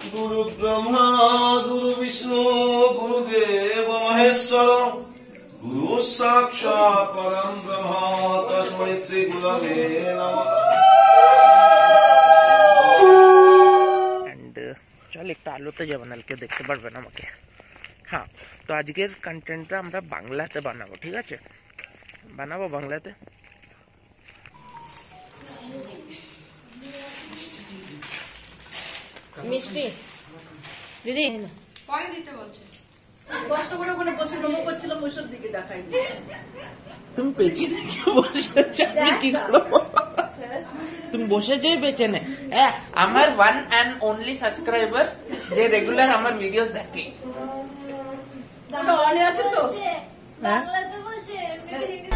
गुरु ब्रह्मा गुरु विष्णु गुरुदेव महेश्वर गुरु साक्षात् परम ब्रह्म तस्मै श्री गुरवे नमः। एंड चल एक आलोते जे बनालके देखते पारबे ना আমাকে। हाँ तो आजकेर कन्टेंटটা আমরা বাংলাতে বানাবো, ঠিক আছে? বানাবো বাংলাতে। মিষ্টি দিদি পরে দিতে বলছে। কষ্ট করে ওখানে বসে নমো করছিলাম ওইসব দিকে দেখাই। तुम পেছনে কি বসে আছো? আমি কি করব? তুমি বসে যাই পেছনে। আমার ওয়ান এন্ড অনলি সাবস্ক্রাইবার যে রেগুলার আমার ভিডিওস দেখে। ওটা অনে আছে তো? বাংলাতে বলছে এমনি হিন্দি।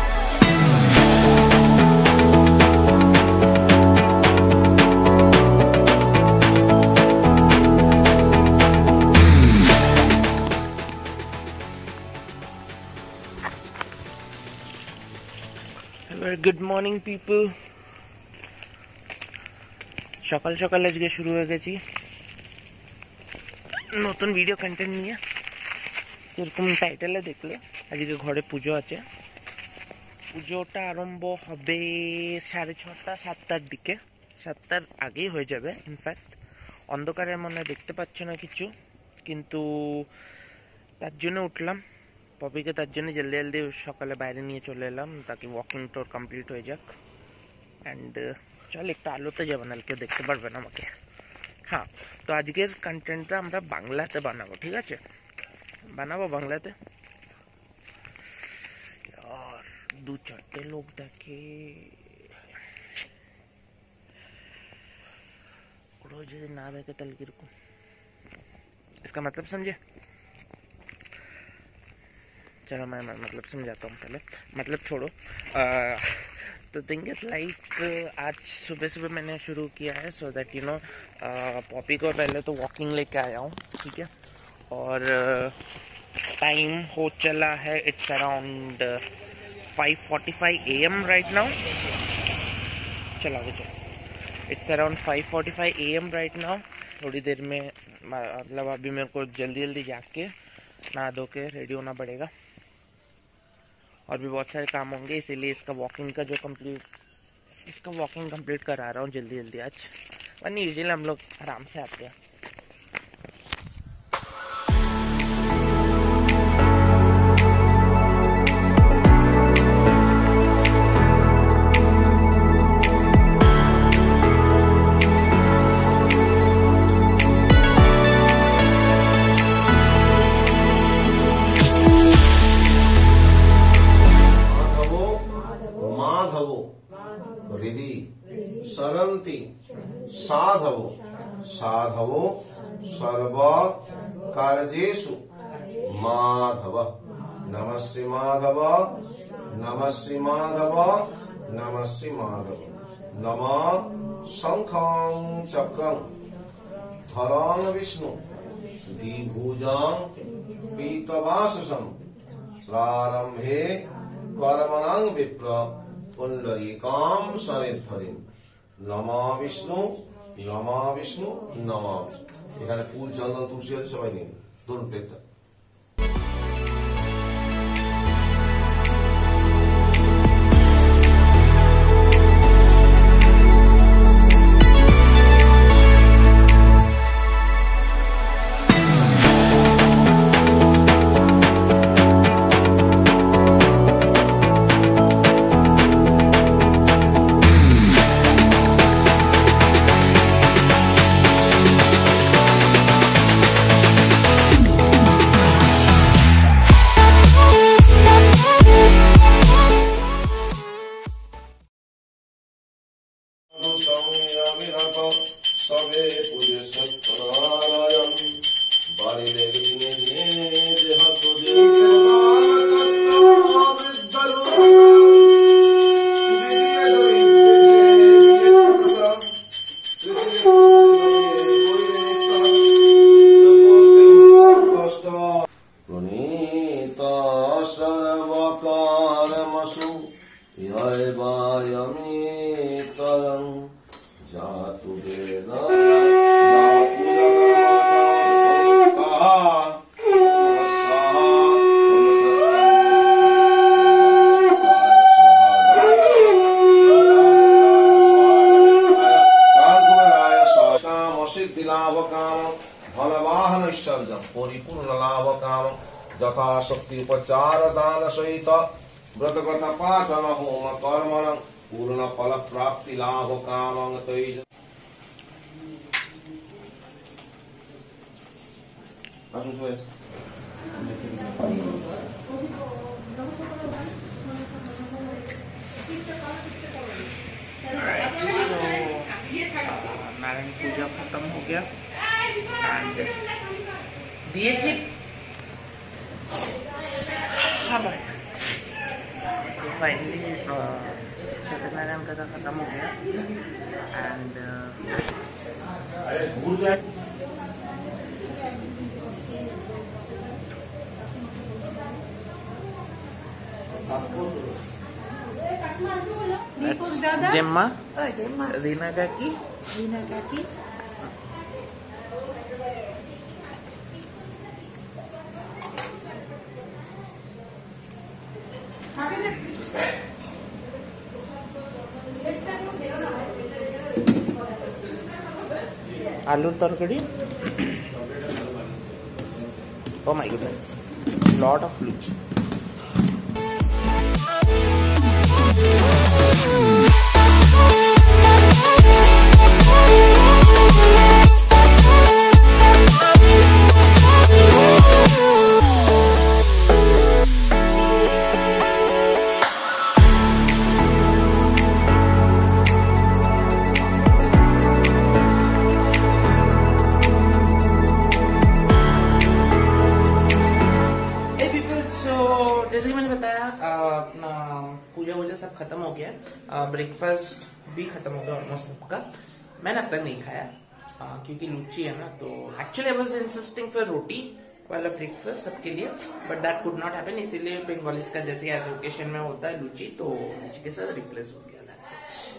Good morning people. সকাল সকাল আজকে শুরু হয়ে গেছি নতুন ভিডিও কন্টেন্ট নিয়ে। এরকম টাইটেলে দেখলে আজকে ঘরে পুজো আছে। পুজোটা আরম্ভ হবে 6:30 7টার দিকে, 7টার আগেই হয়ে যাবে। ইনফ্যাক্ট অন্ধকারে মনে দেখতে পাচ্ছ না কিছু, কিন্তু তার জন্য উঠলাম পপিকে, তার জন্য জলদি জলদি সকালে বাইরে নিয়ে চলে এলাম তাকে ওয়াকিং টোর কমপ্লিট হয়ে যাক। অ্যান্ড চল একটা আলোতে যে বানালকে দেখতে পারবে না আমাকে। হ্যাঁ তো আজকের কন্টেন্টটা আমরা বাংলাতে বানাবো, ঠিক আছে? বানাবো বাংলাতে। यार 2-4 लोग देखे रोज ना देखे तल को इसका मतलब समझे? चलो मैं मतलब समझाता हूँ पहले, मतलब छोड़ो। तो थिंग इज लाइक आज सुबह सुबह मैंने शुरू किया है so that you know Poppy को पहले तो वॉकिंग लेके आया हूँ, ठीक है? और टाइम हो चला है it's around 5:45 AM right now. चलो आगे चलो। It's around 5:45 AM right now. थोड़ी देर में मतलब अभी मेरे को जल्दी जल्दी जाके नहा धो के रेडी होना पड़ेगा और भी बहुत सारे काम होंगे, इसीलिए इसका वॉकिंग कंप्लीट करा रहा हूँ जल्दी जल्दी आज, वरना यूजुअली हम लोग आराम से आते हैं। हृदि सरन्ति साधवो साधवो सर्व कार्येषु माधव। नमः श्री माधव नमः श्री माधव नमः श्री माधव। नमः शंखं चक्रं धरां विष्णु द्विभुजां पीतवाससं प्रारंभे कर्मणां विप्र पुंडरीकां शनिध्वरिं। नमः विष्णु नमः विष्णु नमः विष्णु। এখানে ফুল চন্দন তুলসী আছে, সবাই নিন ধরুন প্লেটটা। सिद्धि लाभ काम फलवाहन सर्जम परिपूर्ण लाभ काम यथाशक्ति उपचार दान सहित व्रत कथा पाठन होम कर्मण पूर्ण फल प्राप्ति लाभ काम तेज। नारायण पूजा खत्म हो गया एंड दिए जी हाँ भाई तो फाइनली सत्यनारायण कथा खत्म हो गया एंड जेम्मा रीना काकी आलू तरकड़ी oh my goodness lot of luchi जैसे कि मैंने बताया अपना पूजा वूजा सब खत्म हो गया, ब्रेकफास्ट भी खत्म हो गया ऑलमोस्ट सबका। मैंने अब तक नहीं खाया क्योंकि लूची है ना, तो actually I was insisting for रोटी वाला ब्रेकफास्ट सबके लिए, but that could not happen. इसीलिए बंगालीज का जैसे एज ओकेशन में होता है लूची, तो लूची के साथ रिप्लेस हो गया। That's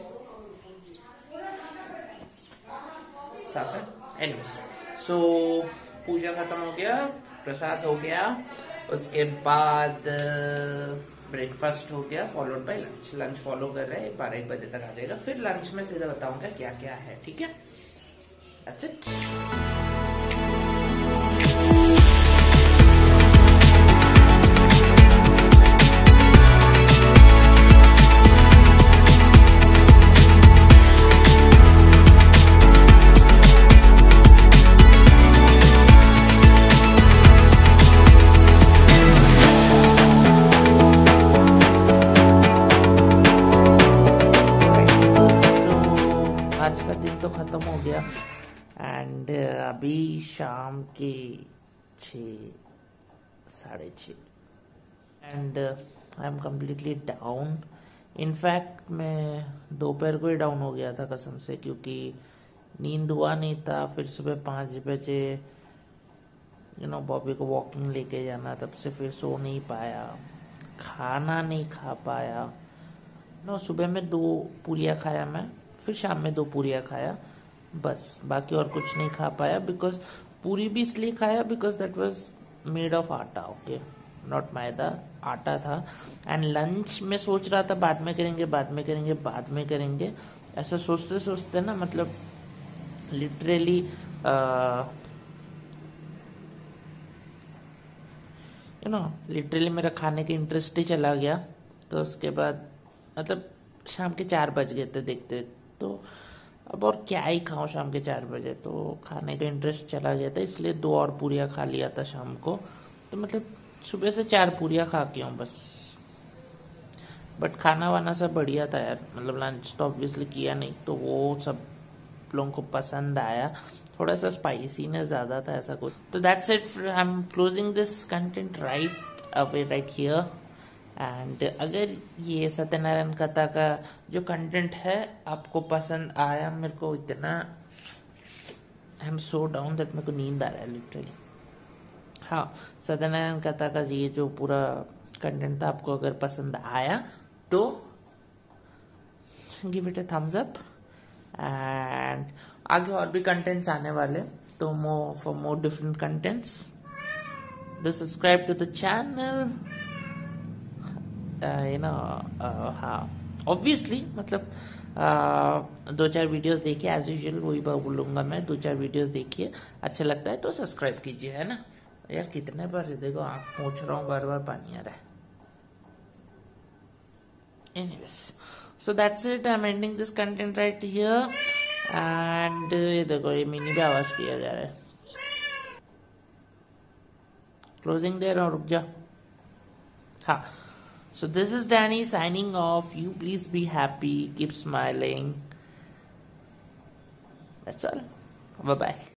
it. साफ है। एनीवेज, सो पूजा खत्म हो गया, प्रसाद हो गया, उसके बाद ब्रेकफास्ट हो गया, followed by lunch. Lunch follow कर रहे हैं, 12-1 बजे तक आ जाएगा। फिर लंच में सीधा बताऊंगा क्या क्या है, ठीक है? That's it. आज का दिन तो खत्म हो गया एंड अभी शाम के 6-6:30 and I am completely down. In fact मैं दोपहर को ही डाउन हो गया था कसम से, क्योंकि नींद हुआ नहीं था। फिर सुबह 5 बजे बॉबी को वॉकिंग लेके जाना, तब से फिर सो नहीं पाया, खाना नहीं खा पाया। सुबह में 2 पूरियाँ खाया मैं, फिर शाम में 2 पूरियाँ खाया, बस बाकी और कुछ नहीं खा पाया। बिकॉज पूरी भी इसलिए खाया because that was made of atta, okay, not maida, आटा था। एंड लंच में सोच रहा था बाद में करेंगे, ऐसा सोचते सोचते ना, मतलब लिटरली लिटरली मेरा खाने का इंटरेस्ट ही चला गया। तो उसके बाद मतलब शाम के 4 बज गए थे देखते, तो अब और क्या ही खाऊं शाम के 4 बजे, तो खाने का इंटरेस्ट चला गया था, इसलिए 2 और पूरियाँ खा लिया था शाम को। तो मतलब सुबह से 4 पूरियाँ खा के हूँ बस। बट खाना वाना सब बढ़िया था यार, मतलब लंच तो ऑब्वियसली किया नहीं, तो वो सब लोगों को पसंद आया। थोड़ा सा स्पाइसी ने ज़्यादा था, ऐसा कुछ। तो that's it, I am closing this content right away, right here. And अगर ये सत्यनारायण कथा का जो कंटेंट है आपको पसंद आया, मेरे को इतना I am so down that मेरे को नींद आ रहा है लिटरली। हाँ, सत्यनारायण कथा का ये जो पूरा कंटेंट था आपको अगर पसंद आया तो give it a thumbs up. And आगे और भी कंटेंट्स आने वाले, तो for more different contents do subscribe to the channel. हाँ, ऑब्वियसली मतलब दो चार वीडियोस देखिए, एज यूजुअल वही बोलूँगा मैं, 2-4 वीडियोस देखिए, अच्छा लगता है तो सब्सक्राइब कीजिए, है ना यार। कितने बार देखो आँख पोंछ रहा हूँ, बार बार पानी आ रहा है। Anyways, so that's it. I'm ending this content right here. And ये देखो ये मिनी पे आवाज किया जा रहा है। Closing there और रुक जा। हाँ। So this is Danny signing off. You please be happy, keep smiling. That's all. Bye bye.